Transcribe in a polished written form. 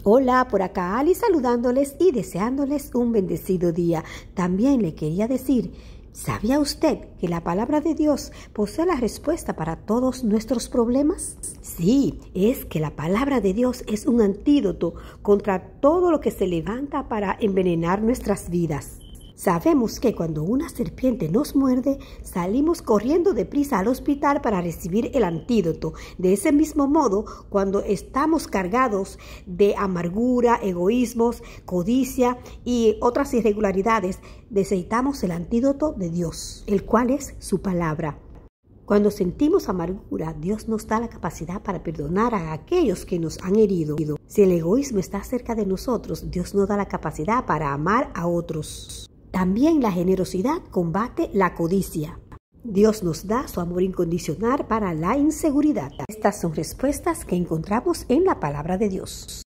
Hola, por acá Ali saludándoles y deseándoles un bendecido día. También le quería decir, ¿sabía usted que la palabra de Dios posee la respuesta para todos nuestros problemas? Sí, es que la palabra de Dios es un antídoto contra todo lo que se levanta para envenenar nuestras vidas. Sabemos que cuando una serpiente nos muerde, salimos corriendo deprisa al hospital para recibir el antídoto. De ese mismo modo, cuando estamos cargados de amargura, egoísmos, codicia y otras irregularidades, necesitamos el antídoto de Dios, el cual es su palabra. Cuando sentimos amargura, Dios nos da la capacidad para perdonar a aquellos que nos han herido. Si el egoísmo está cerca de nosotros, Dios nos da la capacidad para amar a otros. También la generosidad combate la codicia. Dios nos da su amor incondicional para la inseguridad. Estas son respuestas que encontramos en la palabra de Dios.